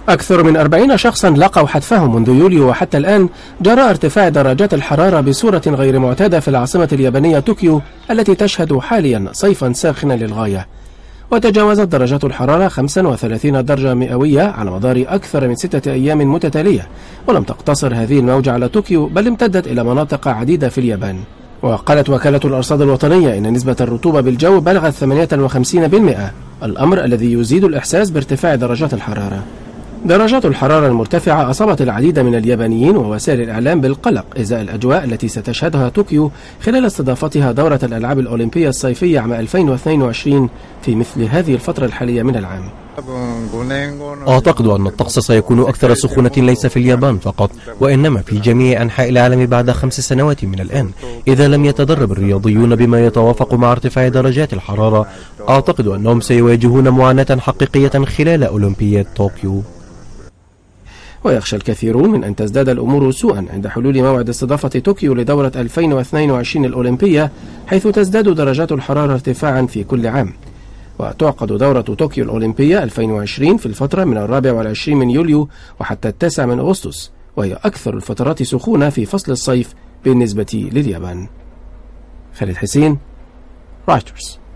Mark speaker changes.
Speaker 1: أكثر من 40 شخصا لقوا حتفهم منذ يوليو وحتى الآن جراء ارتفاع درجات الحرارة بصورة غير معتادة في العاصمة اليابانية طوكيو التي تشهد حاليا صيفا ساخنا للغاية. وتجاوزت درجات الحرارة 35 درجة مئوية على مدار أكثر من 6 أيام متتالية، ولم تقتصر هذه الموجة على طوكيو بل امتدت إلى مناطق عديدة في اليابان. وقالت وكالة الأرصاد الوطنية إن نسبة الرطوبة بالجو بلغت 58%، الأمر الذي يزيد الإحساس بارتفاع درجات الحرارة. درجات الحرارة المرتفعة أصابت العديد من اليابانيين ووسائل الإعلام بالقلق إزاء الأجواء التي ستشهدها طوكيو خلال استضافتها دورة الألعاب الأولمبية الصيفية عام 2022 في مثل هذه الفترة الحالية من العام.
Speaker 2: أعتقد أن الطقس سيكون أكثر سخونة ليس في اليابان فقط، وإنما في جميع أنحاء العالم بعد 5 سنوات من الآن. إذا لم يتدرب الرياضيون بما يتوافق مع ارتفاع درجات الحرارة، أعتقد أنهم سيواجهون معاناة حقيقية خلال أولمبياد طوكيو.
Speaker 1: ويخشى الكثيرون من أن تزداد الأمور سوءا عند حلول موعد استضافة طوكيو لدورة 2022 الأولمبية، حيث تزداد درجات الحرارة ارتفاعا في كل عام. وتعقد دورة طوكيو الأولمبية 2020 في الفترة من 24 من يوليو وحتى 9 من أغسطس، وهي أكثر الفترات سخونة في فصل الصيف بالنسبة لليابان. خالد حسين، رايترز.